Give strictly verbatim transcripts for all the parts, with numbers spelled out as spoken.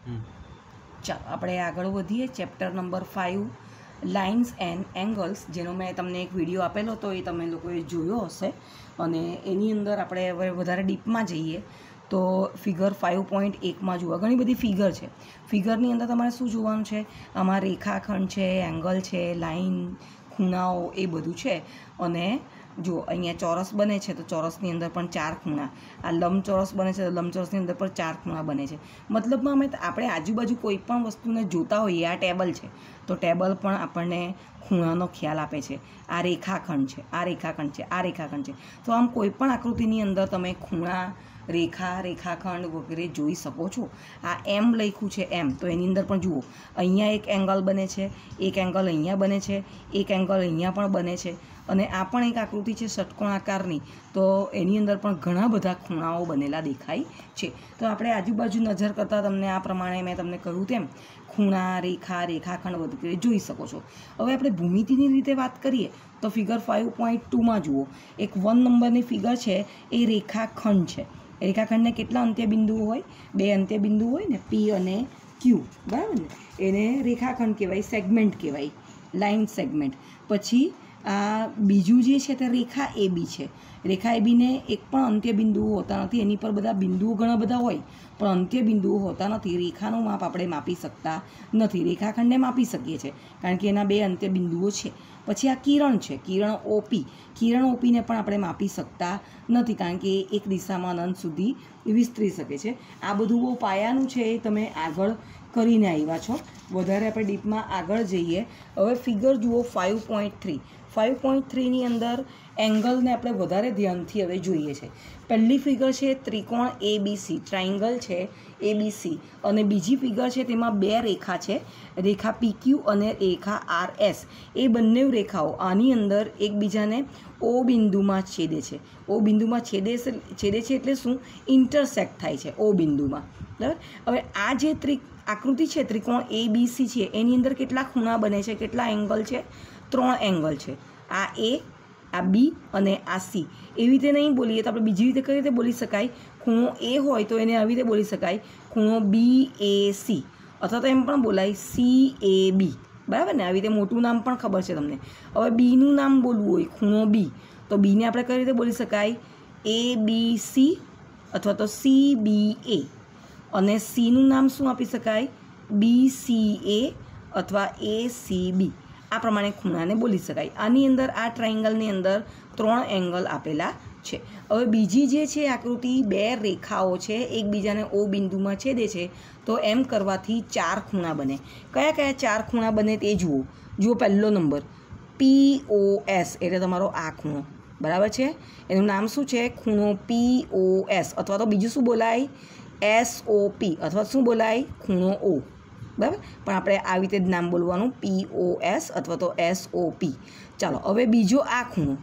ચાલો આપણે આગળ વધીએ. Chapter number five, lines and angles, જેનો મેં તમને એક વિડીયો આપેલો હતો, એ તમે લોકોએ જોયો હશે. અને એની અંદર આપણે હવે વધારે ડીપમાં જઈએ તો ફિગર ફાઇવ પોઈન્ટ એકમાં જુઓ, ઘણી બધી ફિગર છે. ફિગરની અંદર તમારે શું જોવાનું છે? આમાં રેખાખંડ છે, એંગલ છે, લાઇન, ખૂણાઓ, એ બધું છે. અને જો અહીંયા ચોરસ બને છે તો ચોરસની અંદર પણ ચાર ખૂણા, આ લંબચોરસ બને છે તો લંબચોરસની અંદર પણ ચાર ખૂણા બને છે. મતલબમાં અમે આપણે આજુબાજુ કોઈ પણ વસ્તુને જોતા હોઈએ, આ ટેબલ છે તો ટેબલ પણ આપણને ખૂણાનો ખ્યાલ આપે છે. આ રેખાખંડ છે, આ રેખાખંડ છે, આ રેખાખંડ છે. તો આમ કોઈ પણ આકૃતિની અંદર તમે ખૂણા, રેખા, રેખાખંડ વગેરે જોઈ શકો છો. આ એમ લખ્યું છે એમ, તો એની અંદર પણ જુઓ, અહીંયા એક એંગલ બને છે, એક એંગલ અહીંયા બને છે, એક એંગલ અહીંયા પણ બને છે. અને આ પણ એક આકૃતિ છે ષટકોણ આકારની, તો એની અંદર પણ ઘણા બધા ખૂણાઓ બનેલા દેખાય છે. તો આપણે આજુબાજુ નજર કરતાં તમને આ પ્રમાણે મેં તમને કહ્યું તેમ ખૂણા, રેખા, રેખાખંડ વગેરે જોઈ શકો છો. હવે આપણે ભૂમિતિની રીતે વાત કરીએ તો ફિગર ફાઇવ પોઈન્ટ ટુમાં જુઓ, એક વન નંબરની ફિગર છે, એ રેખાખંડ છે. રેખાખંડને કેટલા અંત્યબિંદુઓ હોય? બે અંત્યબિંદુ હોય ને, પી અને ક્યુ, બરાબર ને? એને રેખાખંડ કહેવાય, સેગમેન્ટ કહેવાય, લાઇન સેગમેન્ટ. પછી આ બીજું જે છે તે રેખા એ બી છે. રેખા એ બીને એક પણ અંત્યબિંદુઓ હોતા નથી, એની પર બધા બિંદુઓ ઘણા બધા હોય પણ અંત્યબિંદુઓ હોતા નથી. રેખાનું માપ આપણે માપી શકતા નથી, રેખાખંડને માપી શકીએ છીએ કારણ કે એના બે અંત્યબિંદુઓ છે. પછી આ કિરણ છે, કિરણ ઓપી, કિરણ ઓપીને પણ આપણે માપી શકતા નથી કારણ કે એક દિશામાં અનંત સુધી વિસ્તરી શકે છે. આ બધું બહુ પાયાનું છે, એ તમે આગળ કરીને આવ્યા છો. વધારે આપણે ડીપમાં આગળ જઈએ. હવે ફિગર જુઓ five point three. Five point થ્રીની અંદર એંગલને આપણે વધારે ધ્યાનથી હવે જોઈએ છે. પહેલી ફિગર છે ત્રિકોણ એ બી સી, ટ્રાયંગલ છે એ બી સી. અને બીજી ફિગર છે તેમાં બે રેખા છે, રેખા પી ક્યુ અને રેખા આર એસ. એ બંને રેખાઓ આની અંદર એકબીજાને ઓ બિંદુમાં છેદે છે. ઓ બિંદુમાં છેદે છેદે છે એટલે શું? ઇન્ટરસેક્ટ થાય છે ઓ બિંદુમાં, બરાબર. હવે આ જે ત્રિ આકૃતિ છે ત્રિકોણ એ બી સી છે, એની અંદર કેટલા ખૂણા બને છે, કેટલા એંગલ છે? ત્રણ એંગલ છે. આ એ, આ બી અને આ સી. એવી રીતે નહીં બોલીએ તો આપણે બીજી રીતે કઈ રીતે બોલી શકાય? ખૂણો એ હોય તો એને આવી રીતે બોલી શકાય, ખૂણો બી એ સી, અથવા તો એમ પણ બોલાય સી એ બી, બરાબર ને? આવી રીતે મોટું નામ પણ ખબર છે તમને. હવે બીનું નામ બોલવું હોય, ખૂણો બી, તો બીને આપણે કઈ રીતે બોલી શકાય? એ બી સી અથવા તો સી બી એ. અને સીનું નામ શું આપી શકાય? બી સી એ અથવા એ સી બી. આ પ્રમાણે ખૂણાને બોલી શકાય. આની અંદર આ ટ્રાયંગલની અંદર ત્રણ એંગલ આપેલા છે. હવે બીજી જે છે આકૃતિ, બે રેખાઓ છે એકબીજાને ઓ બિંદુમાં છેદે છે, તો એમ કરવાથી ચાર ખૂણા બને. કયા કયા ચાર ખૂણા બને તે જુઓ. જુઓ પહેલો નંબર પી ઓ એસ, એટલે તમારો આ ખૂણો, બરાબર છે? એનું નામ શું છે? ખૂણો પી ઓ એસ. અથવા તો બીજું શું બોલાય? એસ ઓ પી, અથવા શું બોલાય? ખૂણો ઓ, બરાબર. પણ આપણે આવી રીતે જ નામ બોલવાનું, પી ઓ એસ અથવા તો એસ ઓ પી. ચાલો, હવે બીજો આ ખૂણો,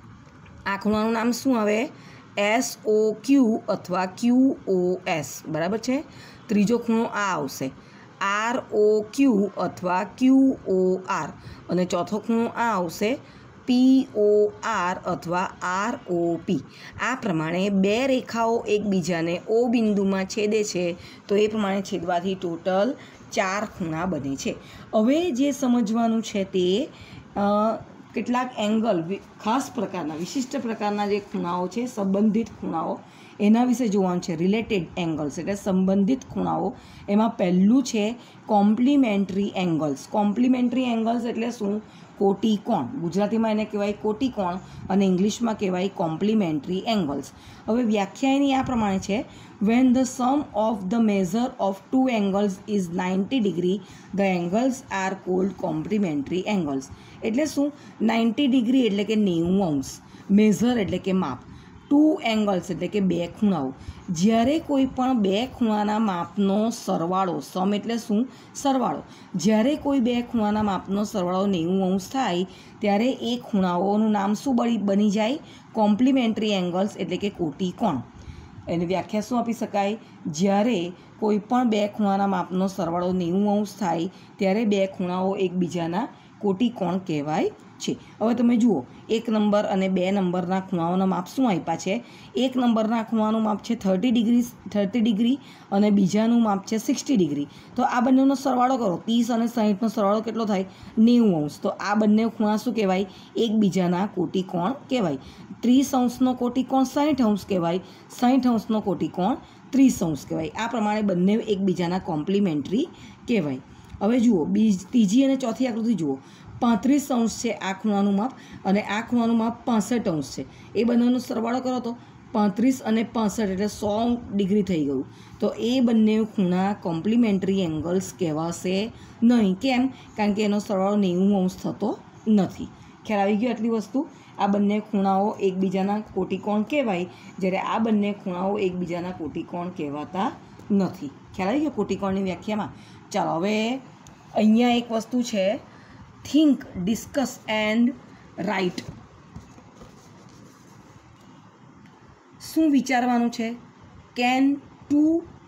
આ ખૂણાનું નામ શું આવે? એસ ઓ ક્યુ અથવા ક્યુ ઓ એસ, બરાબર છે? ત્રીજો ખૂણો આ આવશે, આર ઓ ક્યુ અથવા ક્યુ ઓ આર. અને ચોથો ખૂણો આ આવશે, પી ઓ આર અથવા આર ઓ પી. આ પ્રમાણે બે રેખાઓ એકબીજાને ઓ બિંદુમાં છેદે છે, તો એ પ્રમાણે છેદવાથી ટોટલ ચાર ખૂણા બને છે. હવે જે સમજવાનું છે તે કેટલાક એંગલ, ખાસ પ્રકારના, વિશિષ્ટ પ્રકારના જે ખૂણાઓ છે, સંબંધિત ખૂણાઓ, એના વિશે જોવાનું છે. રિલેટેડ એંગલ્સ એટલે સંબંધિત ખૂણાઓ. એમાં પહેલું છે કોમ્પ્લિમેન્ટરી એંગલ્સ. કોમ્પ્લિમેન્ટરી એંગલ્સ એટલે શું? કોટિકોણ. ગુજરાતીમાં એને કહેવાય કોટિકોણ અને ઇંગ્લિશમાં કહેવાય કોમ્પ્લિમેન્ટરી એંગલ્સ. હવે વ્યાખ્યા એની આ પ્રમાણે છે, when the sum of the measure of two angles is ninety degree the angles are called complementary angles. એટલે શું? નાઇન્ટી ડિગ્રી એટલે કે નેવું અંશ, મેઝર એટલે કે માપ, ટુ એંગલ્સ એટલે કે બે ખૂણાઓ. જ્યારે કોઈ પણ બે ખૂણાના માપનો સરવાળો, સમ એટલે શું? સરવાળો. જ્યારે કોઈ બે ખૂણાના માપનો સરવાળો નેવું અંશ થાય ત્યારે એ ખૂણાઓનું નામ શું બની જાય? કોમ્પ્લિમેન્ટરી એંગલ્સ એટલે કે કોટિકોણ. એની વ્યાખ્યા શું આપી શકાય? જ્યારે કોઈ પણ બે ખૂણાના માપનો સરવાળો નેવું અંશ થાય ત્યારે બે ખૂણાઓ એકબીજાના કોટિકોણ કહેવાય છે। હવે તમે જુઓ એક નંબર અને બે નંબરના ખૂણાઓના માપ શું આપ્યા છે? એક નંબરના ખૂણાનું માપ છે થર્ટી ડિગ્રી થર્ટી ડિગ્રી અને બીજાનું માપ છે સિક્સટી ડિગ્રી। તો આ બંનેનો સરવાળો કરો, ત્રીસ અને સાહીઠનો સરવાળો કેટલો થાય? નેવું અંશ। તો આ બંને ખૂણા શું કહેવાય? એકબીજાના કોટિકોણ કહેવાય। ત્રીસ અંશનો કોટિકોણ સાહીઠ અંશ કહેવાય, સાહીઠ અંશનો કોટિકોણ ત્રીસ અંશ કહેવાય। આ પ્રમાણે બંને એકબીજાના કોમ્પ્લિમેન્ટરી કહેવાય। હવે જુઓ બીજ ત્રીજી અને ચોથી આકૃતિ જુઓ। પાંત્રીસ અંશ છે આ ખૂણાનું માપ અને આ ખૂણાનું માપ પાસઠ અંશ છે। એ બંનેનો સરવાળો કરો તો પાંત્રીસ અને પાસઠ એટલે સો ડિગ્રી થઈ ગયું। તો એ બંને ખૂણા કોમ્પ્લિમેન્ટરી એંગલ્સ કહેવાશે નહીં। કેમ? કારણ કે એનો સરવાળો નેવું અંશ થતો નથી। ખ્યાલ આવી ગયો આટલી વસ્તુ? આ બંને ખૂણાઓ એકબીજાના કોટિકોણ કહેવાય, જ્યારે આ બંને ખૂણાઓ એકબીજાના કોટિકોણ કહેવાતા નથી। ખ્યાલ આવી ગયો કોટિકોણની વ્યાખ્યામાં? ચાલો હવે અહીંયા એક વસ્તુ છે, થિંક, ડિસ્કસ એન્ડ રાઇટ। શું વિચારવાનું છે? Can two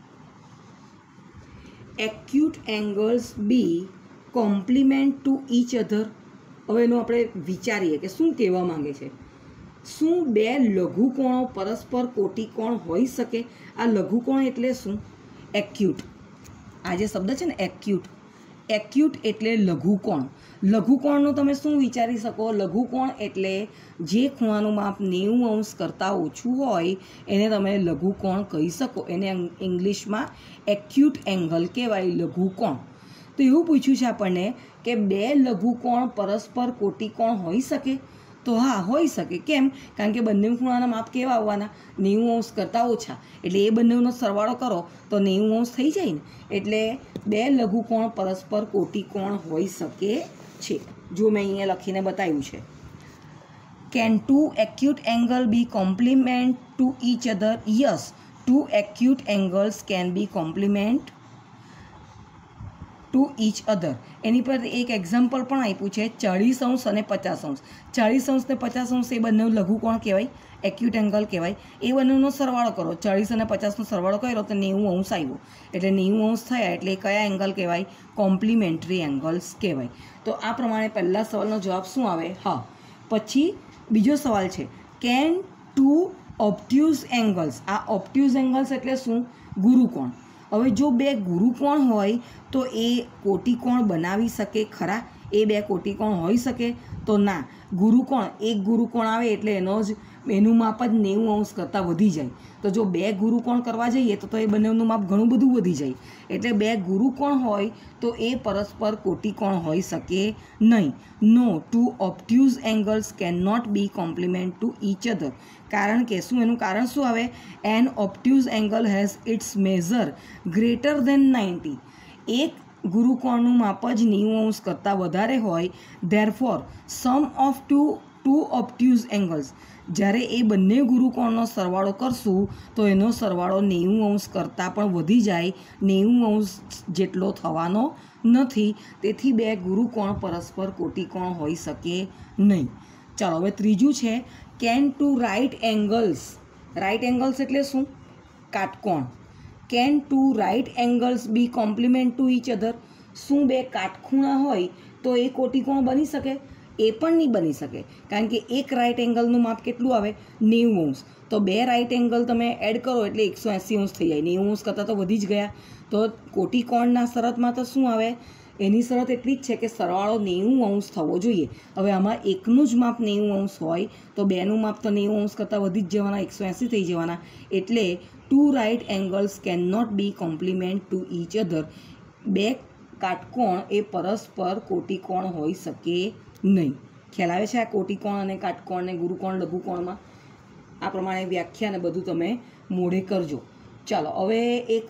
acute angles be complement to each other? હવે એનું આપણે વિચારીએ કે શું કહેવા માંગે છે। શું બે લઘુકોણો પરસ્પર કોટિકોણ હોઈ શકે? આ લઘુકોણ એટલે શું? એક્યુટ। આ જે શબ્દ છે ને એક્યુટ, એક્યુટ એટલે લઘુકોણ। લઘુકોણનું તમે શું વિચારી શકો? લઘુકોણ એટલે જે ખૂણાનું માપ નેવું અંશ કરતાં ઓછું હોય એને તમે લઘુકોણ કહી શકો। એને ઇંગ્લિશમાં એક્યુટ એંગલ કહેવાય, લઘુકોણ। તો એવું પૂછ્યું છે આપણને કે બે લઘુકોણ પરસ્પર કોટિકોણ હોઈ શકે? તો હા, હોઈ શકે। કેમ? કારણ કે બંને ખૂણાના માપ કેવા આવવાના? નેવું અંશ કરતાં ઓછા, એટલે એ બંનેનો સરવાળો કરો તો નેવું અંશ થઈ જાય ને। એટલે બે લઘુકોણ પરસ્પર કોટિકોણ હોઈ શકે છે। જો મેં અહીંયા લખીને બતાવ્યું છે, can two acute angle be complement to each other? Yes, two acute angles can be complement to each other. એની પર એક એક્ઝામ્પલ પણ આપ્યું છે, ચાળીસ અંશ અને પચાસ અંશ। ચાળીસ અંશ ને પચાસ અંશ એ બંને લઘુકોણ કહેવાય, એક્યુટ એંગલ કહેવાય। એ બંનેનો સરવાળો કરો, ચાળીસ અને પચાસનો સરવાળો કર્યો તો નેવું અંશ આવ્યો, એટલે નેવું અંશ થયા એટલે કયા એંગલ કહેવાય? કોમ્પ્લિમેન્ટરી એંગલ્સ કહેવાય। તો આ પ્રમાણે પહેલા સવાલનો જવાબ શું આવે? હા। પછી બીજો સવાલ છે, કેન ટુ ઓબ્ટ્યુઝ એંગલ્સ? આ ઓબ્ટ્યુઝ એંગલ્સ એટલે શું? ગુરુકોણ। હવે જો બે ગુરુકોણ હોય તો એ કોટિકોણ બનાવી શકે ખરા? એ બે કોટિકોણ હોઈ શકે? તો ના। ગુરુકોણ, એક ગુરુકોણ આવે એટલે એનો જ એનું માપ જ નેવું અંશ કરતાં વધી જાય। તો જો બે ગુરુકોણ કરવા જઈએ તો તો એ બંનેનું માપ ઘણું બધું વધી જાય। એટલે બે ગુરુકોણ હોય તો એ પરસ્પર કોટિકોણ હોઈ શકે નહીં। No, two obtuse angles can not be complement to each other. કારણ કે શું? એનું કારણ શું આવે? An obtuse angle has its measure greater than ninety. એક ગુરુકોણનું માપ જ નેવું અંશ કરતાં વધારે હોય, therefore sum of two two obtuse angles, જ્યારે એ બંને ગુરુકોણનો સરવાળો કરશું તો એનો સરવાળો નેવું અંશ કરતાં પણ વધી જાય, નેવું અંશ જેટલો થવાનો નથી। તેથી બે ગુરુકોણ પરસ્પર કોટિકોણ હોઈ શકે નહીં। ચાલો હવે ત્રીજું છે, can two right angles? Right angles એટલે શું? કાટકોણ। Can two right angles be complement to each other? શું બે કાટખૂણા હોય તો એ કોટિકોણ બની શકે? એ પણ નહીં બની શકે, કારણ કે એક રાઇટ એંગલનું માપ કેટલું આવે? નેવું અંશ। તો બે રાઇટ એંગલ તમે એડ કરો એટલે એકસો એંસી અંશ થઈ જાય, નેવું અંશ કરતાં તો વધી જ ગયા। તો કોટિકોણના શરતમાં તો શું આવે? એની શરત એટલી જ છે કે સરવાળો નેવું અંશ થવો જોઈએ। હવે આમાં એકનું જ માપ નેવું અંશ હોય તો બેનું માપ તો નેવું અંશ કરતાં વધી જ જવાના, એકસો એંસી થઈ જવાના। એટલે two right angles can not be complement to each other. બે કાટકોણ એ પરસ્પર કોટિકોણ હોઈ શકે નહીં। ખ્યાલ આવે છે આ કોટિકોણ અને કાટકોણ ને ગુરુકોણ લઘુકોણમાં? આ પ્રમાણે વ્યાખ્યા ને બધું તમે મોઢે કરજો। ચાલો હવે એક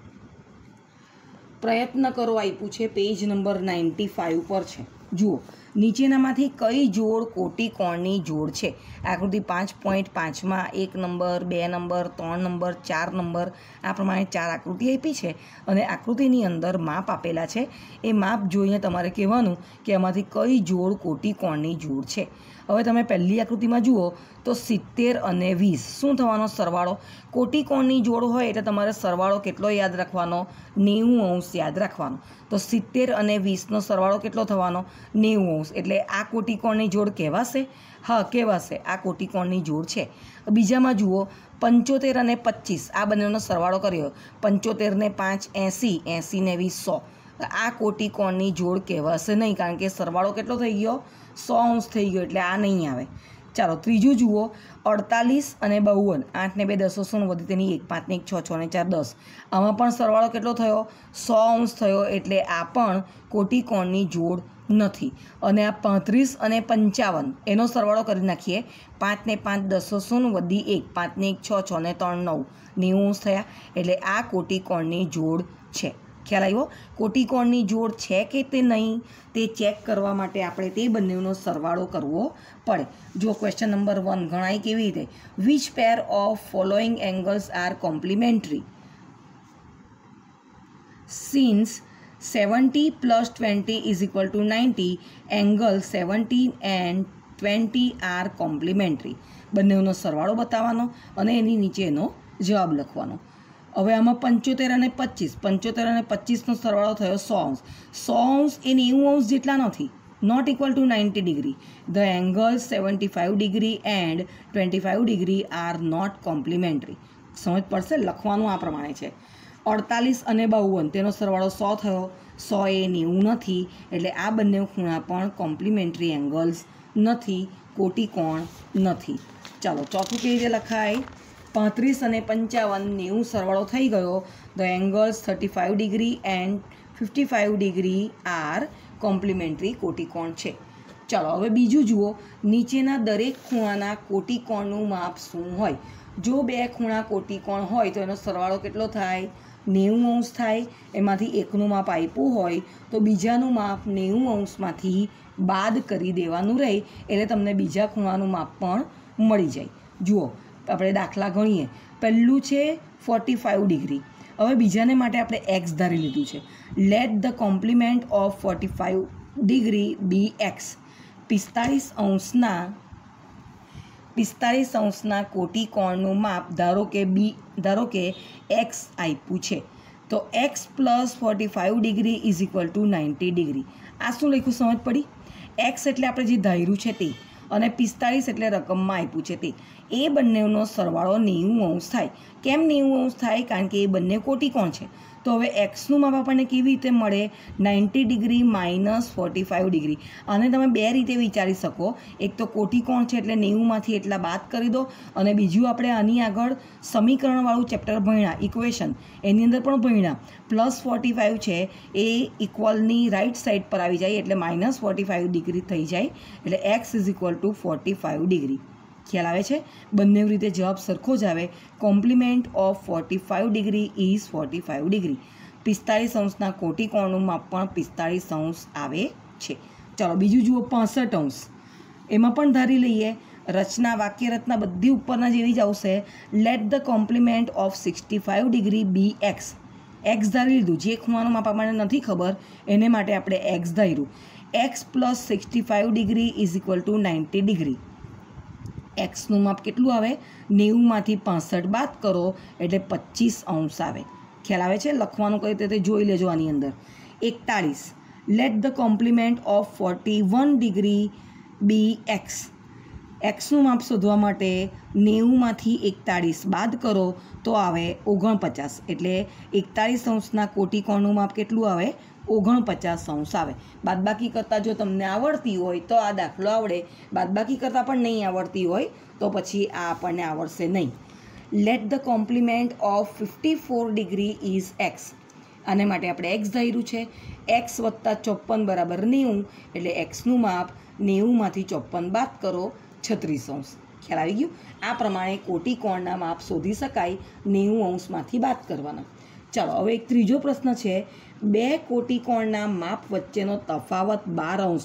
પ્રયત્ન કરો આપ્યું છે, પેજ નંબર નાઇન્ટી ફાઇવ પર છે। જુઓ, નીચેનામાંથી કઈ જોડ કોટિકોણની જોડ છે? આકૃતિ પાંચ પોઈન્ટ પાંચમાં એક નંબર, બે નંબર, ત્રણ નંબર, ચાર નંબર આ પ્રમાણે ચાર આકૃતિ આપી છે અને આકૃતિની અંદર માપ આપેલા છે. એ માપ જોઈને તમારે કહેવાનું કે આમાંથી કઈ જોડ કોટિકોણની જોડ છે. હવે તમે પહેલી આકૃતિમાં જુઓ તો સિત્તેર અને વીસ શું થવાનો સરવાળો? કોટિકોણની જોડ હોય એટલે તમારે સરવાળો કેટલો યાદ રાખવાનો? નેવું અંશ યાદ રાખવાનો. તો સિત્તેર અને વીસનો સરવાળો કેટલો થવાનો? નેવું અંશ. એટલે આ કોટિકોણની જોડ કહેવાશે? હા કહેવાશે, આ કોટિકોણની જોડ છે. બીજામાં જુઓ પંચોતેર અને પચીસ આ બંનેનો સરવાળો કર્યો. પંચોતેર ને પાંચ એંસી, એંસી ને વીસ સો. આ કોટિકોણની જોડ કહેવાશે નહીં, કારણ કે સરવાળો કેટલો થઈ ગયો? સો અંશ થઈ ગયો, એટલે આ નહીં આવે. ચાલો ત્રીજું જુઓ અડતાલીસ અને બાવન. આઠ ને બે દસો સો વધી તેની એક, પાંચ ને એક છ, છ ને ચાર દસ. આમાં પણ સરવાળો કેટલો થયો? સો અંશ થયો, એટલે આ પણ કોટિકોણની જોડ નથી. અને આ પાંત્રીસ અને પંચાવન એનો સરવાળો કરી નાખીએ. પાંચ ને પાંચ દસો સો વધી એક, પાંચ ને એક છ, છ ને ત્રણ નવ, નેવું અંશ થયા. એટલે આ કોટિકોણની જોડ છે. ખ્યાલ આવ્યો? કોટિકોણની જોડ છે કે તે નહીં તે ચેક કરવા માટે આપણે તે બંનેનો સરવાળો કરવો પડે. જો ક્વેશ્ચન નંબર વન ગણાય કેવી રીતે? Which pair of following angles are complementary? Since seventy plus twenty is equal to ninety, angle seventy and twenty are complementary. બંનેનો સરવાળો બતાવવાનો અને એની નીચે એનો જવાબ લખવાનો. હવે આમાં પંચોતેર અને પચીસ પંચોતેર અને પચીસનો સરવાળો થયો સો અંશ. સો અંશ એ નેવું અંશ જેટલા નથી, not equal to ninety degree. The angle seventy five degree and twenty five degree are not complementary. સમજ પડશે? લખવાનું આ પ્રમાણે છે. અડતાલીસ અને બાવન તેનો સરવાળો સો થયો. સો એ નેવું નથી, એટલે આ બંને ખૂણા પણ કોમ્પ્લિમેન્ટરી એંગલ્સ નથી, કોટિકોણ નથી. ચાલો ચોથું કેવી રીતે લખાય? પાંત્રીસ અને પંચાવન નેવું સરવાળો થઈ ગયો. The angles thirty five degree and fifty five degree are complementary કોટિકોણ છે. ચાલો હવે બીજું જુઓ. નીચેના દરેક ખૂણાના કોટિકોણનું માપ શું હોય? જો બે ખૂણા કોટિકોણ હોય તો એનો સરવાળો કેટલો થાય? નેવું અંશ થાય. એમાંથી એકનું માપ આપ્યું હોય તો બીજાનું માપ નેવું અંશમાંથી બાદ કરી દેવાનું રહે, એટલે તમને બીજા ખૂણાનું માપ પણ મળી જાય. જુઓ આપણે દાખલા ગણીએ. પહેલું છે ફોર્ટી ફાઇવ ડિગ્રી. હવે બીજાને માટે આપણે એક્સ ધારી લીધું છે. Let the complement of forty five degree be X. પિસ્તાળીસ અંશના પિસ્તાળીસ અંશના કોટિકોણનું માપ ધારો કે બી ધારો કે એક્સ આપ્યું છે. તો X plus forty five degree is equal to ninety degree. આ શું લખ્યું સમજ પડી? એક્સ એટલે આપણે જે ધાર્યું છે તે, અને પિસ્તાળીસ એટલે રકમમાં આપ્યું છે તે. એ બંનેનો સરવાળો નેવું અંશ થાય. કેમ નેવું અંશ થાય? કારણ કે એ બંને કોટિકોણ છે. તો હવે એક્સનું માપ આપણને કેવી રીતે મળે? Ninety degree minus forty five degree. આને તમે બે રીતે વિચારી શકો. એક તો કોટિકોણ છે એટલે નેવુંમાંથી એટલા બાદ કરી દો, અને બીજું આપણે આની આગળ સમીકરણવાળું ચેપ્ટર ભણ્યા, ઇક્વેશન, એની અંદર પણ ભણ્યા. પ્લસ ફોર્ટી ફાઇવ છે એ ઇક્વલની રાઇટ સાઈડ પર આવી જાય એટલે માઇનસ ફોર્ટી ફાઇવ ડિગ્રી થઈ જાય, એટલે X is equal to forty five degree. ખ્યાલ આવે છે? બંને રીતે જવાબ સરખો જ આવે. Complement of forty five degree is forty five degree. પિસ્તાળીસ અંશના કોટિકોણનું માપ પણ પિસ્તાળીસ અંશ આવે છે. ચાલો બીજું જુઓ પાસઠ અંશ. એમાં પણ ધારી લઈએ. રચના વાક્ય રચના બધી ઉપરના જેવી જ આવશે. Let the complement of sixty five degree be X. X ધારી લીધું. જે ખૂણાનું માપ આપણને નથી ખબર એને માટે આપણે એક્સ ધાર્યું. X plus sixty five degree is equal to ninety degree. એક્સનું માપ કેટલું આવે? નેવુંમાંથી પાસઠ બાદ કરો એટલે પચીસ અંશ આવે. ખ્યાલ આવે છે? લખવાનું કઈ રીતે જોઈ લેજો. આની અંદર એકતાળીસ. Let the complement of forty one degree be X. એક્સનું માપ શોધવા માટે નેવુંમાંથી એકતાળીસ બાદ કરો તો આવે ઓગણપચાસ. એટલે એકતાળીસ અંશના કોટિકોણનું માપ કેટલું આવે? ઓગણપચાસ અંશ આવે. બાદબાકી કરતાં જો તમને આવડતી હોય તો આ દાખલો આવડે, બાદબાકી કરતાં પણ નહીં આવડતી હોય તો પછી આ આપણને આવડશે નહીં. Let the complement of fifty four degree is X. આને માટે આપણે એક્સ ધાર્યું છે. એક્સ વત્તા ચોપન બરાબર નેવું, એટલે એક્સનું માપ નેવુંમાંથી ચોપન બાદ કરો છત્રીસ અંશ. ખ્યાલ આવી ગયું? આ પ્રમાણે કોટિકોણના માપ શોધી શકાય નેવું અંશમાંથી બાદ કરવાના. ચાલો હવે એક ત્રીજો પ્રશ્ન છે. બે કોટિકોણના માપ વચ્ચેનો તફાવત બાર અંશ છે.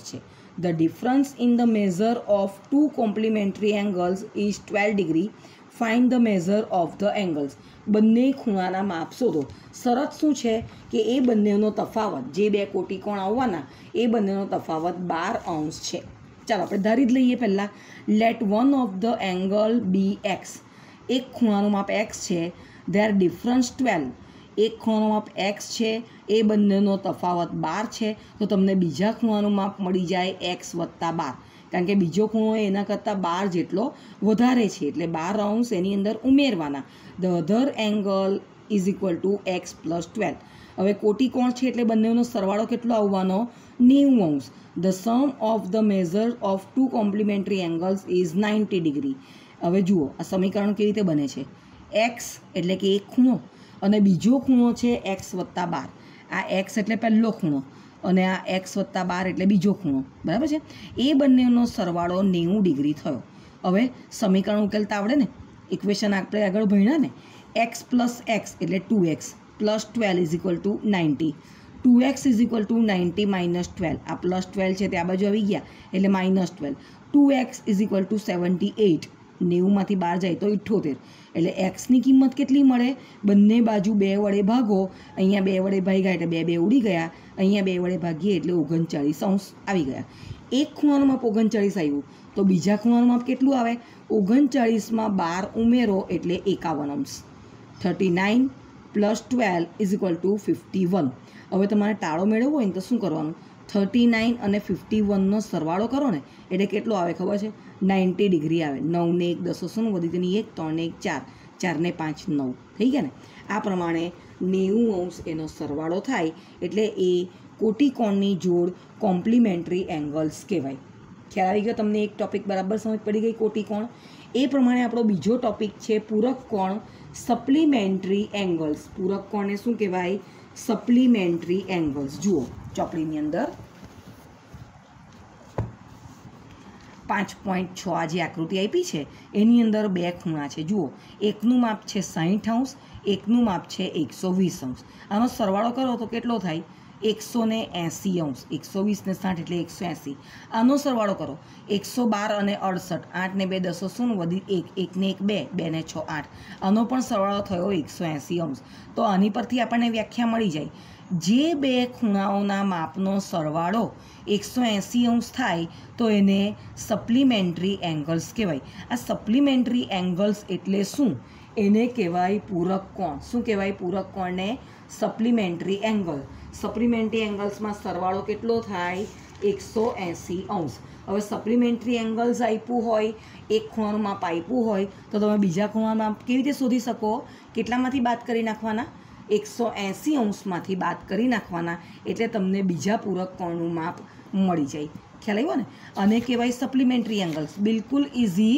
The difference in the measure of two complementary angles is twelve degree. Find the measure of the angles. બંને ખૂણાના માપ શોધો. શરત શું છે કે એ બંનેનો તફાવત, જે બે કોટીકોણ આવવાના એ બંનેનો તફાવત બાર અંશ છે. ચાલો આપણે ધારી જ લઈએ પહેલાં. Let one of the angle be X. એક ખૂણાનું માપ એક્સ છે. There difference twelve. એક ખૂણાનું માપ એક્સ છે, એ બંનેનો તફાવત બાર છે. તો તમને બીજા ખૂણાનું માપ મળી જાય એક્સ વત્તા બાર, કારણ કે બીજો ખૂણો એના કરતાં બાર જેટલો વધારે છે, એટલે બાર અંશ એની અંદર ઉમેરવાના. The other angle is equal to X plus twelve. હવે કોટીકોણ છે એટલે બંનેનો સરવાળો કેટલો આવવાનો? નેવું અંશ. The sum of the measure of two complementary angles is ninety degree. હવે જુઓ આ સમીકરણ કેવી રીતે બને છે. એક્સ એટલે કે એક ખૂણો અને બીજો ખૂણો છે એક્સ વત્તા બાર. આ એક્સ એટલે પહેલો ખૂણો અને આ એક્સ વત્તા બાર એટલે બીજો ખૂણો, બરાબર છે. એ બંનેનો સરવાળો નેવું ડિગ્રી થયો. હવે સમીકરણ ઉકેલતા આવડે ને, ઇક્વેશન આપણે આગળ ભણ્યા ને. એક્સ પ્લસ એક્સ એટલે two X plus twelve is equal to ninety. Two X is equal to ninety minus twelve. આ પ્લસ ટ્વેલ્વ છે તે આ બાજુ આવી ગયા એટલે minus twelve. Two X is equal to seventy eight. નેવુંમાંથી બાર જાય તો ઇઠ્ઠોતેર. એટલે એક્સની કિંમત કેટલી મળે? બંને બાજુ બે વડે ભાગો. અહીંયા બે વડે ભાગ્યા એટલે બે બે ઉડી ગયા. અહીંયા બે વડે ભાગીએ એટલે ઓગણચાળીસ અંશ આવી ગયા. એક ખૂણાનું માપ ઓગણચાળીસ આવ્યું તો બીજા ખૂણાનું માપ કેટલું આવે? ઓગણચાળીસમાં બાર ઉમેરો એટલે એકાવન અંશ. Thirty nine plus twelve is equal to fifty one. હવે તમારે ટાળો મેળવવો હોય ને તો શું કરવાનું? થર્ટી નાઇન અને ફિફ્ટી વનનો સરવાળો કરો ને એટલે કેટલો આવે ખબર છે? નાઇન્ટી ડિગ્રી આવે. નવને એક દસો શું વધી તેની એક, ત્રણને એક ચાર, ચારને પાંચ નવ થઈ ગયા ને. આ પ્રમાણે નેવું અંશ એનો સરવાળો થાય એટલે એ કોટીકોણની જોડ કોમ્પ્લિમેન્ટરી એંગલ્સ કહેવાય. ખ્યાલ આવી ગયો તમને? એક ટોપિક બરાબર સમજ પડી ગઈ કોટીકોણ. એ પ્રમાણે આપણો બીજો ટોપિક છે પૂરક કોણ, સપ્લિમેન્ટરી એંગલ્સ. પૂરક કોણને શું કહેવાય? Supplementary angles. જુઓ ચોપડીની અંદર પાંચ પોઈન્ટ છ આ જે આકૃતિ આપી છે એની અંદર બે ખૂણા છે. જુઓ, એકનું માપ છે સાહીઠ અંશ, એકનું માપ છે એકસો વીસ અંશ. આનો સરવાળો કરો તો કેટલો થાય? એકસો ને એંસી અંશ. એકસો વીસ ને સાઠ એટલે એકસો એંસી. આનો સરવાળો કરો એકસો બાર અને અડસઠ. આઠ ને બે દસો શું વધી એક, એકને એક બે, બે ને છ આઠ. આનો પણ સરવાળો થયો એકસો એંસી અંશ. તો આની પરથી આપણને વ્યાખ્યા મળી જાય. જે બે ખૂણાઓના માપનો સરવાળો એકસો એંસી અંશ થાય તો એને સપ્લિમેન્ટરી એંગલ્સ કહેવાય. આ સપ્લિમેન્ટરી એંગલ્સ એટલે શું? એને કહેવાય પૂરક કોણ. શું કહેવાય? પૂરક કોણને સપ્લિમેન્ટરી એંગલ. સપ્લિમેન્ટરી એંગલ્સમાં સરવાળો કેટલો થાય? એકસો એંસી અંશ. હવે સપ્લિમેન્ટરી એંગલ્સ આપ્યું હોય, એક ખૂણાનું માપ આપ્યું હોય તો તમે બીજા ખૂણાનું માપ કેવી રીતે શોધી શકો? કેટલામાંથી બાદ કરી નાખવાના? એકસો એંસી અંશમાંથી બાદ કરી નાખવાના એટલે તમને બીજા પૂરક કોણનું માપ મળી જાય. ખ્યાલ આવ્યો ને? અને કહેવાય સપ્લિમેન્ટરી એંગલ્સ. બિલકુલ ઇઝી,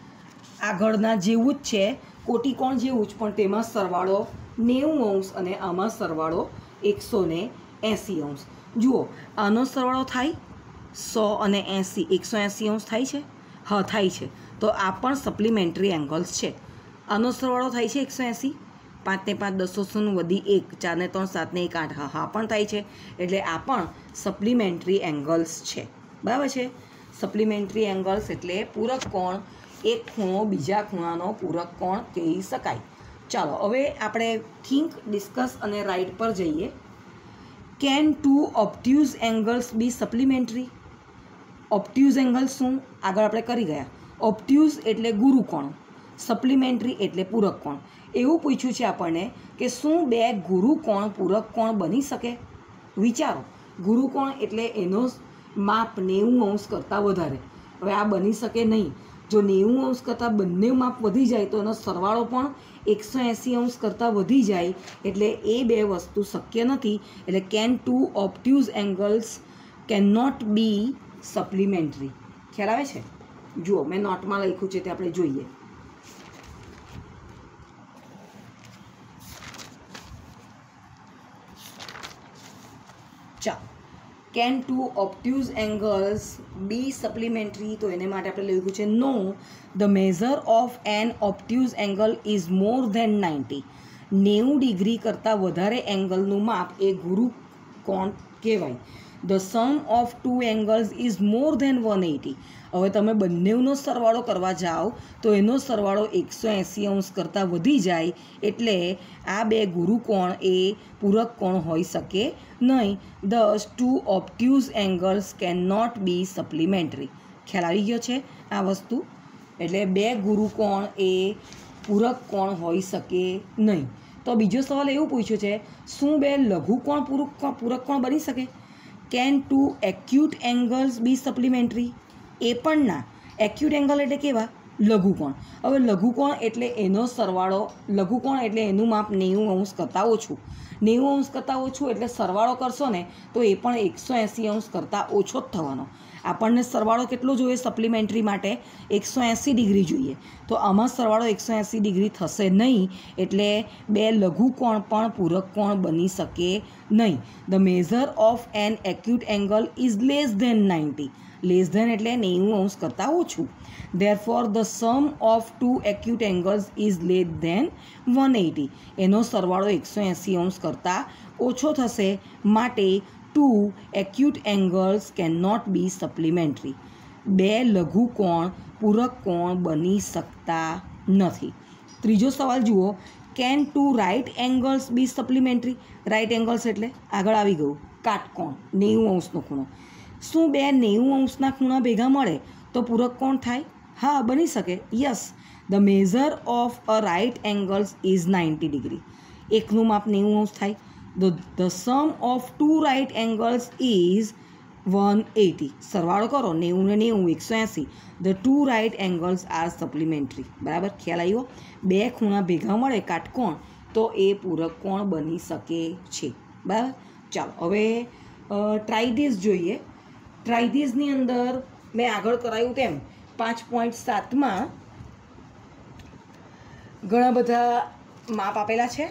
આગળના જેવું જ છે, કોટીકોણ જેવું જ, પણ તેમાં સરવાળો નેવું અંશ અને આમાં સરવાળો એકસો ને એંસી અંશ. જુઓ, આનો સરવાળો થાય સો અને એંસી, એકસો એંસી અંશ થાય છે. હા થાય છે. તો આ પણ સપ્લિમેન્ટરી એંગલ્સ છે. આનો સરવાળો થાય છે એકસો એંસી. પાંચ ને પાંચ દસો શૂન્ય વધી એક, ચાર ને ત્રણ સાત ને એક આઠ. હા હા પણ થાય છે. એટલે આ પણ સપ્લિમેન્ટરી એંગલ્સ છે. બરાબર છે? સપ્લિમેન્ટરી એંગલ્સ એટલે પૂરક કોણ. એક ખૂણો બીજા ખૂણાનો પૂરક કોણ કહી શકાય. ચાલો હવે આપણે થિંક, ડિસ્કસ અને રાઇટ પર જઈએ. Can two obtuse angles be supplementary? Obtuse angles શું? આગળ આપણે કરી ગયા. ઓબ્ટ્યુઝ એટલે ગુરુકોણ, સપ્લિમેન્ટરી એટલે પૂરક કોણ. એવું પૂછ્યું છે આપણને કે શું બે ગુરુકોણ પૂરક કોણ બની શકે? વિચારો, ગુરુકોણ એટલે એનો માપ નેવું અંશ કરતાં વધારે. હવે આ બની શકે નહીં. જો નેવું અંશ કરતાં બંને માપ વધી જાય તો એનો સરવાળો પણ એકસો એંસી અંશ કરતાં વધી જાય એટલે એ બે વસ્તુ શક્ય નથી. એટલે can two obtuse angles can not be supplementary. ખ્યાલ આવે છે? જુઓ મેં નોટમાં લખ્યું છે તે આપણે જોઈએ. ચાલો, can two obtuse angles be supplementary? તો એને માટે આપણે લખ્યું છે no, the measure of an obtuse angle is more than ninety. નેવું ડિગ્રી કરતાં વધારે એંગલનું માપ એ ગુરુ કોણ કહેવાય. The sum of two angles is more than one eighty. હવે તમે બંનેનો સરવાળો કરવા જાઓ તો એનો સરવાળો એકસો એંસી અંશ કરતાં વધી જાય, એટલે આ બે ગુરુકોણ એ પૂરક કોણ હોઈ શકે નહીં. Thus two obtuse angles can not be supplementary. ખ્યાલ આવી ગયો છે આ વસ્તુ? એટલે બે ગુરુકોણ એ પૂરક કોણ હોઈ શકે નહીં. તો બીજો સવાલ એવું પૂછ્યો છે, શું બે લઘુકોણ પૂરક કોણ પૂરક કોણ બની શકે? Can two acute angles be supplementary? એ પણ ના. એક્યુટ એંગલ એટલે કેવા? લઘુકોણ. હવે લઘુકોણ એટલે એનો સરવાળો, લઘુકોણ એટલે એનું માપ નેવું અંશ કરતાં ઓછું. નેવું અંશ કરતાં ઓછું એટલે સરવાળો કરશો ને તો એ પણ એકસો એંસી અંશ કરતાં ઓછો જ થવાનો. આપણને સરવાળો કેટલો જોઈએ સપ્લિમેન્ટરી માટે? એકસો એંસી ડિગ્રી જોઈએ. તો આમાં સરવાળો એકસો એંસી ડિગ્રી થશે નહીં, એટલે બે લઘુકોણ પણ પૂરક કોણ બની શકે નહીં. The measure of an acute angle is less than ninety. Less than એટલે નેવું અંશ કરતાં ઓછું. Therefore the sum of two acute angles is less than one eighty. એનો સરવાળો એકસો એંસી અંશ કરતાં ઓછો થશે, માટે two acute angles can not be supplementary. બે લઘુ કોણ પૂરક કોણ બની શકતા નથી. ત્રીજો સવાલ જુઓ, can two right angles be supplementary? Right angles એટલે આગળ આવી ગયું કાટકોણ, નેવું અંશનો ખૂણો. શું બે નેવું અંશના ખૂણા ભેગા મળે તો પૂરક કોણ થાય? હા, બની શકે. Yes, the measure of a right angles is ninety degree. એકનું માપ નેવું અંશ થાય. The, the sum of two right angles is one eighty. સરવાળો કરો, નેવું ને નેવું એકસો એંસી. The two right angles are supplementary. બરાબર? ખ્યાલ આવ્યો? બે ખૂણા ભેગા મળે કાટકોણ તો એ પૂરક કોણ બની શકે છે. બરાબર? ચાલો હવે ટ્રાઇધીસ જોઈએ. ટ્રાઇધીસની અંદર મેં આગળ કરાયું તેમ પાંચ પોઈન્ટ સાતમાં ઘણા બધા માપ આપેલા છે.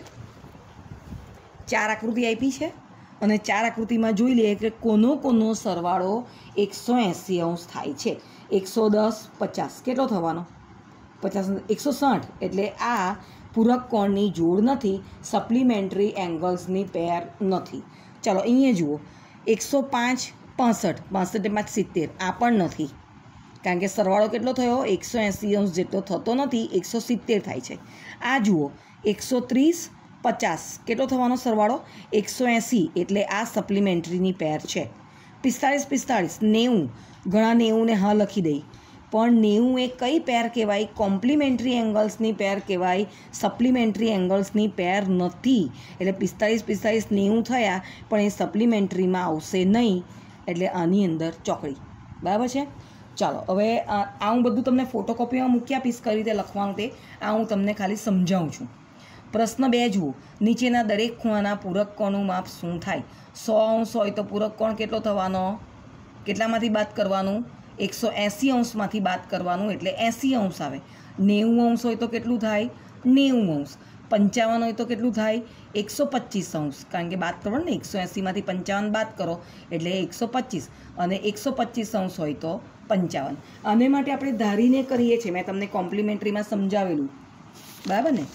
ચાર આકૃતિ આપી છે અને ચાર આકૃતિમાં જોઈ લઈએ કે કોનો કોનો સરવાળો એકસો એંસી અંશ થાય છે. એકસો દસ પચાસ કેટલો થવાનો? પચાસ એકસો સાઠ એટલે આ પૂરક કોણની જોડ નથી, સપ્લિમેન્ટરી એંગલ્સની પેર નથી. ચાલો અહીંયા જુઓ, એકસો પાંચ પાસઠ પાસઠ પાંચ સિત્તેર, આ પણ નથી, કારણ કે સરવાળો કેટલો થયો? એકસો એંસી અંશ જેટલો થતો નથી, એકસો સિત્તેર થાય છે. આ જુઓ, એકસો ત્રીસ પચાસ કેટલો થવાનો સરવાળો? એકસો એંસી, એટલે આ સપ્લિમેન્ટરીની પેર છે. પિસ્તાળીસ પિસ્તાળીસ નેવું, ઘણા નેવુંને હા લખી દઈ, પણ નેવું એ કઈ પેર કહેવાય? કોમ્પ્લિમેન્ટરી એંગલ્સની પેર કહેવાય, સપ્લિમેન્ટરી એંગલ્સની પેર નથી. એટલે પિસ્તાળીસ પિસ્તાળીસ નેવું થયા, પણ એ સપ્લિમેન્ટરીમાં આવશે નહીં, એટલે આની અંદર ચોકડી. બરાબર છે? ચાલો હવે આ હું બધું તમને ફોટોકોપીમાં મૂકી આપીશ કઈ રીતે લખવાનું તે. આ હું તમને ખાલી સમજાવું છું. પ્રશ્ન બે જુઓ, નીચેના દરેક ખૂણાના પૂરક કોણનું માપ શું થાય? સો અંશ હોય તો પૂરક કોણ કેટલો થવાનો? કેટલામાંથી બાદ કરવાનું? એકસો એંસી અંશમાંથી બાદ કરવાનું, એટલે એંસી અંશ આવે. નેવું અંશ હોય તો કેટલું થાય? નેવું અંશ. પંચાવન હોય તો કેટલું થાય? એકસો પચીસ અંશ, કારણ કે બાદ કરો ને, એકસો એંસીમાંથી પંચાવન બાદ કરો એટલે એકસો પચીસ, અને એકસો પચીસ અંશ હોય તો પંચાવન. આને માટે આપણે ધારીને કરીએ છીએ, મેં તમને કોમ્પ્લિમેન્ટરીમાં સમજાવેલું. બરાબર ને?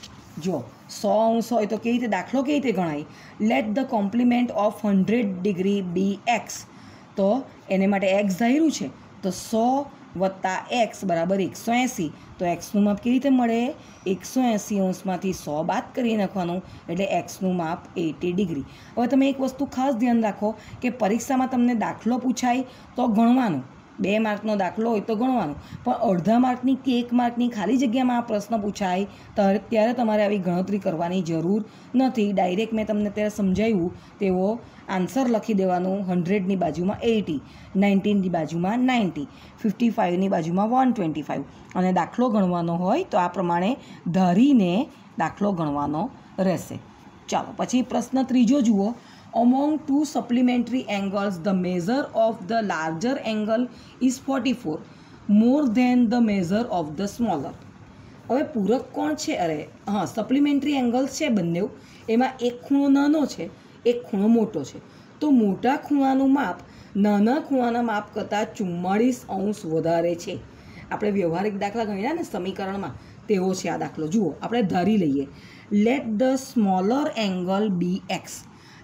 જો સો અંશ હોય તો કેવી રીતે દાખલો કેવી રીતે ગણાય? Let the complement of hundred degree be X. તો એને માટે એક્સ ધાર્યું છે, તો સો વત્તા એક્સ બરાબર એકસો એંસી. તો એક્સનું માપ કેવી રીતે મળે? એકસો એંસી અંશમાંથી સો બાદ કરી નાખવાનું, એટલે એક્સનું માપ એટી ડિગ્રી. હવે તમે એક વસ્તુ ખાસ ધ્યાન રાખો કે પરીક્ષામાં તમને દાખલો પૂછાય તો ગણવાનું, બે માર્કનો દાખલો હોય તો ગણવાનું, પણ અડધા માર્કની કે એક માર્કની ખાલી જગ્યામાં આ પ્રશ્ન પૂછાય ત્યારે તમારે આવી ગણતરી કરવાની જરૂર નથી. ડાયરેક્ટ મેં તમને ત્યારે સમજાવ્યું તેવો આન્સર લખી દેવાનું. હંડ્રેડની બાજુમાં એટી, નાઇન્ટીનની બાજુમાં નાઇન્ટી, ફિફ્ટી ફાઇવની બાજુમાં વન ટ્વેન્ટી ફાઇવ, અને દાખલો ગણવાનો હોય તો આ પ્રમાણે ધારીને દાખલો ગણવાનો રહેશે. ચાલો પછી પ્રશ્ન ત્રીજો જુઓ. Among two supplementary angles, the measure of the larger angle is forty-four, more than the measure of the smaller. હવે પૂરક કોણ છે? અરે હા, સપ્લિમેન્ટરી એંગલ્સ છે બંને, એમાં એક ખૂણો નાનો છે, એક ખૂણો મોટો છે. તો મોટા ખૂણાનું માપ નાના ખૂણાના માપ કરતાં ચુમ્માળીસ અંશ વધારે છે. આપણે વ્યવહારિક દાખલા ગણ્યા ને સમીકરણમાં, તેવો છે આ દાખલો. જુઓ, આપણે ધારી લઈએ, let the smaller angle be X.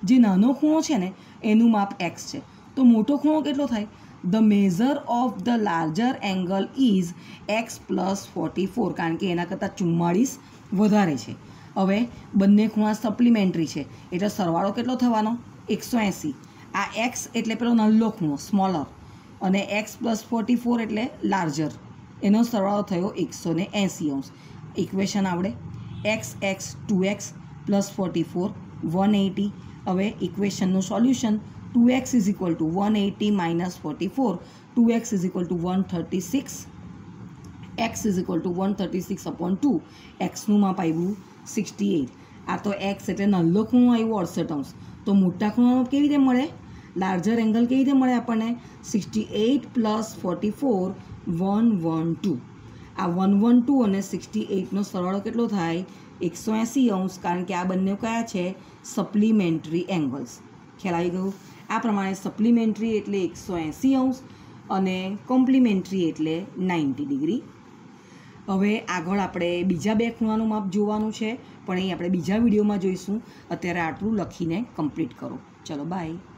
જે નાનો ખૂણો છે ને એનું માપ એક્સ છે, તો મોટો ખૂણો કેટલો થાય? The measure of the larger angle is X plus forty four, કારણ કે એના કરતાં ચુમ્માળીસ વધારે છે. હવે બંને ખૂણા સપ્લિમેન્ટરી છે એટલે સરવાળો કેટલો થવાનો? એકસો એંસી. આ એક્સ એટલે પેલો નાનો ખૂણો સ્મોલર, અને એક્સ પ્લસ ફોર્ટી ફોર એટલે લાર્જર, એનો સરવાળો થયો એકસો ને એંસી અંશ. ઇક્વેશન આવડે? X X two X plus forty four one eighty. હવે ઇક્વેશનનું solution two X is equal to one eighty minus forty four, two X is equal to one thirty six, X is equal to one thirty six upon two. એક્સનું માપ આવ્યું sixty eight. આ તો x એટલે નાનો ખૂણો આવ્યો અડસઠ અંશ. તો મોટા ખૂણાનો કેવી રીતે મળે? લાર્જર એંગલ કેવી રીતે મળે આપણને? Sixty eight plus forty four one one two. આ વન વન ટુ અને સિક્સટી એટનો સરવાળો કેટલો થાય? એકસો એંસી અંશ, કારણ કે આ બંને કયા છે? Supplementary angles. ખ્યાલ આવી ગયું? આ પ્રમાણે સપ્લિમેન્ટરી એટલે એકસો એંસી અંશ અને કોમ્પ્લિમેન્ટરી એટલે નાઇન્ટી ડિગ્રી. હવે આગળ આપણે બીજા બે ખૂણાનું માપ જોવાનું છે, પણ એ આપણે બીજા વિડીયોમાં જોઈશું. અત્યારે આટલું લખીને કમ્પ્લીટ કરો. ચલો બાય.